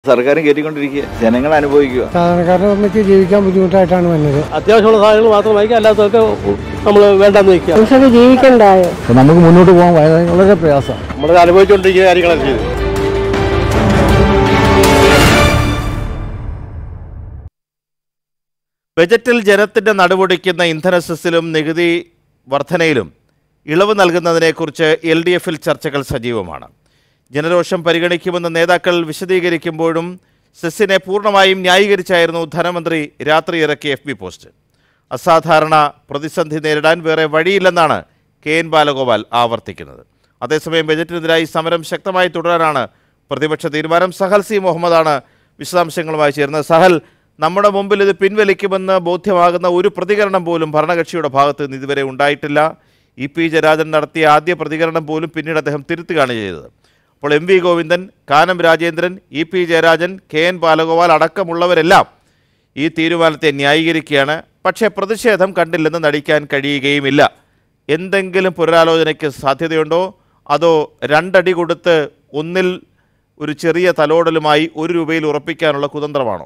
സർക്കാരും കയറ്റിക്കൊണ്ടിരിക്കുക, ജനങ്ങൾ അനുഭവിക്കുക. സാധാരണക്കാരനെ സംബന്ധിച്ച് ജീവിക്കാൻ ബുദ്ധിമുട്ടായിട്ടാണ് വന്നത്. അത്യാവശ്യമുള്ള സാധനങ്ങൾ മാത്രം വായിക്കുക, അല്ലാത്തതൊക്കെ നമ്മൾ വേണ്ടെന്ന് വയ്ക്കുക. മനുഷ്യർക്ക് ജീവിക്കണ്ടായോ? നമുക്ക് മുന്നോട്ട് പോകാൻ വളരെ പ്രയാസമാണ്. നമ്മൾ അനുഭവിച്ചുകൊണ്ടിരിക്കുന്ന കാര്യങ്ങളൊക്കെ ചെയ്തു. ബജറ്റിൽ ജനത്തിന്റെ നടുവൊടിക്കുന്ന ഇന്ധന സെസ്സിലും നികുതി വർധനയിലും ഇളവ് നൽകുന്നതിനെക്കുറിച്ച് LDFൽ ചർച്ചകൾ സജീവമാണ്. ജനരോഷം പരിഗണിക്കുമെന്ന് നേതാക്കൾ വിശദീകരിക്കുമ്പോഴും സെസ്സിനെ പൂർണ്ണമായും ന്യായീകരിച്ചായിരുന്നു ധനമന്ത്രി രാത്രി ഇറക്കിയ FB പോസ്റ്റ്. അസാധാരണ പ്രതിസന്ധി നേരിടാൻ വേറെ വഴിയില്ലെന്നാണ് KN ബാലഗോപാൽ ആവർത്തിക്കുന്നത്. അതേസമയം ബജറ്റിനെതിരായി സമരം ശക്തമായി തുടരാനാണ് പ്രതിപക്ഷ തീരുമാനം. സഹൽ സി മുഹമ്മദാണ് വിശദാംശങ്ങളുമായി ചേർന്നത്. സഹൽ, നമ്മുടെ മുമ്പിൽ ഇത് പിൻവലിക്കുമെന്ന് ബോധ്യമാകുന്ന ഒരു പ്രതികരണം പോലും ഭരണകക്ഷിയുടെ ഭാഗത്ത് നിന്ന് ഇതുവരെ ഉണ്ടായിട്ടില്ല. EP ജയരാജൻ നടത്തിയ ആദ്യ പ്രതികരണം പോലും പിന്നീട് അദ്ദേഹം തിരുത്തുകയാണ് ചെയ്തത്. അപ്പോൾ MV Govindan, Kanam Rajendran, EP Jayarajan, KN Balagopal അടക്കമുള്ളവരെല്ലാം ഈ തീരുമാനത്തെ ന്യായീകരിക്കുകയാണ്. പക്ഷേ പ്രതിഷേധം കണ്ടില്ലെന്ന് നടിക്കാൻ കഴിയുകയുമില്ല. എന്തെങ്കിലും പുനരാലോചനയ്ക്ക് സാധ്യതയുണ്ടോ? അതോ രണ്ടടി കൊടുത്ത് ഒന്നിൽ ഒരു ചെറിയ തലോടലുമായി 1 രൂപയിൽ ഉറപ്പിക്കാനുള്ള കുതന്ത്രമാണോ?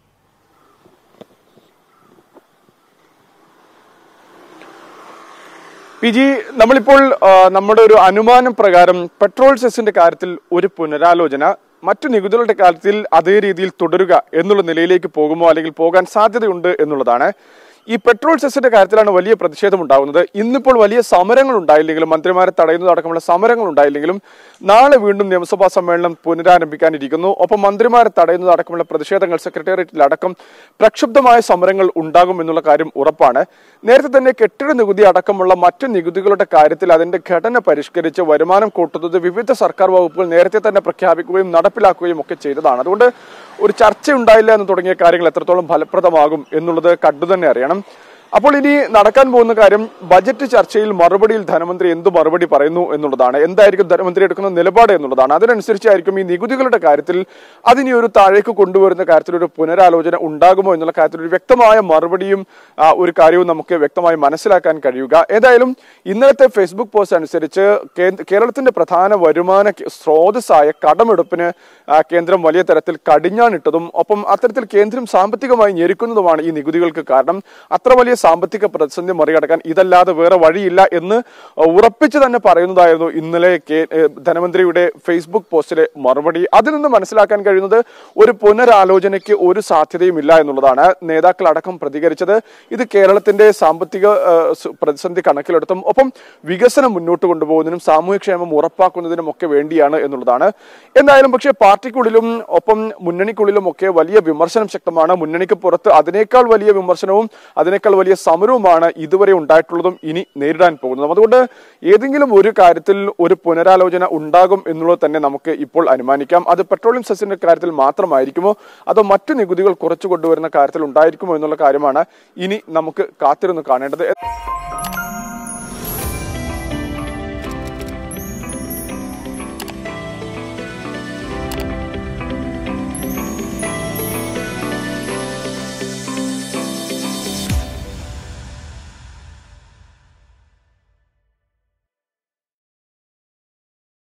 PG, നമ്മളിപ്പോൾ നമ്മുടെ ഒരു അനുമാനം പ്രകാരം പെട്രോൾ സെസ്സിന്റെ കാര്യത്തിൽ ഒരു പുനരാലോചന മറ്റു നികുതികളുടെ കാര്യത്തിൽ അതേ രീതിയിൽ തുടരുക എന്നുള്ള നിലയിലേക്ക് പോകുമോ അല്ലെങ്കിൽ പോകാൻ സാധ്യതയുണ്ട് എന്നുള്ളതാണ്. ഈ പെട്രോൾ സെസ്സിന്റെ കാര്യത്തിലാണ് വലിയ പ്രതിഷേധം ഉണ്ടാകുന്നത്. ഇന്നിപ്പോൾ വലിയ സമരങ്ങൾ ഉണ്ടായില്ലെങ്കിലും, മന്ത്രിമാരെ തടയുന്നതടക്കമുള്ള സമരങ്ങൾ ഉണ്ടായില്ലെങ്കിലും, നാളെ വീണ്ടും നിയമസഭാ സമ്മേളനം പുനരാരംഭിക്കാനിരിക്കുന്നു. ഒപ്പം മന്ത്രിമാരെ തടയുന്നതടക്കമുള്ള പ്രതിഷേധങ്ങൾ സെക്രട്ടേറിയറ്റിലടക്കം പ്രക്ഷുബ്ധമായ സമരങ്ങൾ ഉണ്ടാകും എന്നുള്ള കാര്യം ഉറപ്പാണ്. നേരത്തെ തന്നെ കെട്ടിട നികുതി അടക്കമുള്ള മറ്റു നികുതികളുടെ കാര്യത്തിൽ അതിന്റെ ഘടന പരിഷ്കരിച്ച് വരുമാനം കൂട്ടുന്നത് വിവിധ സർക്കാർ വകുപ്പുകൾ നേരത്തെ തന്നെ പ്രഖ്യാപിക്കുകയും നടപ്പിലാക്കുകയും ഒക്കെ ചെയ്തതാണ്. അതുകൊണ്ട് ഒരു ചർച്ച ഉണ്ടായില്ല എന്ന് തുടങ്ങിയ കാര്യങ്ങൾ എത്രത്തോളം ഫലപ്രദമാകും എന്നുള്ളത് കണ്ടുതന്നെ അറിയണം. അപ്പോൾ ഇനി നടക്കാൻ പോകുന്ന കാര്യം ബജറ്റ് ചർച്ചയിൽ മറുപടിയിൽ ധനമന്ത്രി എന്ത് മറുപടി പറയുന്നു എന്നുള്ളതാണ്. എന്തായിരിക്കും ധനമന്ത്രി എടുക്കുന്ന നിലപാട് എന്നുള്ളതാണ്. അതിനനുസരിച്ചായിരിക്കും ഈ നികുതികളുടെ കാര്യത്തിൽ അതിനി ഒരു താഴേക്ക് കൊണ്ടുവരുന്ന കാര്യത്തിൽ ഒരു പുനരാലോചന ഉണ്ടാകുമോ എന്നുള്ള കാര്യത്തിൽ ഒരു വ്യക്തമായ മറുപടിയും ഒരു കാര്യവും നമുക്ക് വ്യക്തമായി മനസ്സിലാക്കാൻ കഴിയുക. ഏതായാലും ഇന്നലത്തെ ഫേസ്ബുക്ക് പോസ്റ്റ് അനുസരിച്ച് കേരളത്തിന്റെ പ്രധാന വരുമാന സ്രോതസ്സായ കടമെടുപ്പിന് കേന്ദ്രം വലിയ തരത്തിൽ കടിഞ്ഞാണിട്ടതും ഒപ്പം അത്തരത്തിൽ കേന്ദ്രം സാമ്പത്തികമായി ഞെരുക്കുന്നതുമാണ് ഈ നികുതികൾക്ക് കാരണം. അത്ര വലിയ സാമ്പത്തിക പ്രതിസന്ധി മറികടക്കാൻ ഇതല്ലാതെ വേറെ വഴിയില്ല എന്ന് ഉറപ്പിച്ച് തന്നെ പറയുന്നതായിരുന്നു ഇന്നലെ ധനമന്ത്രിയുടെ ഫേസ്ബുക്ക് പോസ്റ്റിലെ മറുപടി. അതിൽ നിന്ന് മനസ്സിലാക്കാൻ കഴിയുന്നത് ഒരു പുനരാലോചനയ്ക്ക് ഒരു സാധ്യതയും ഇല്ല എന്നുള്ളതാണ്. നേതാക്കൾ അടക്കം പ്രതികരിച്ചത് ഇത് കേരളത്തിന്റെ സാമ്പത്തിക പ്രതിസന്ധി കണക്കിലെടുത്തും ഒപ്പം വികസനം മുന്നോട്ട് കൊണ്ടുപോകുന്നതിനും സാമൂഹ്യക്ഷേമം ഉറപ്പാക്കുന്നതിനും ഒക്കെ വേണ്ടിയാണ് എന്നുള്ളതാണ്. എന്തായാലും പക്ഷേ പാർട്ടിക്കുള്ളിലും ഒപ്പം മുന്നണിക്കുള്ളിലും ഒക്കെ വലിയ വിമർശനം ശക്തമാണ്. മുന്നണിക്ക് പുറത്ത് അതിനേക്കാൾ വലിയ വിമർശനവും അതിനേക്കാൾ വലിയ സമരവുമാണ് ഇതുവരെ ഉണ്ടായിട്ടുള്ളതും ഇനി നേരിടാൻ പോകുന്നതും. അതുകൊണ്ട് ഏതെങ്കിലും ഒരു കാര്യത്തിൽ ഒരു പുനരാലോചന ഉണ്ടാകും എന്നുള്ളത് തന്നെ നമുക്ക് ഇപ്പോൾ അനുമാനിക്കാം. അത് പെട്രോളിയം സെസ്സിന്റെ കാര്യത്തിൽ മാത്രമായിരിക്കുമോ അതോ മറ്റു നികുതികൾ കുറച്ചു കൊണ്ടുവരുന്ന കാര്യത്തിൽ ഉണ്ടായിരിക്കുമോ എന്നുള്ള കാര്യമാണ് ഇനി നമുക്ക് കാത്തിരുന്ന് കാണേണ്ടത്.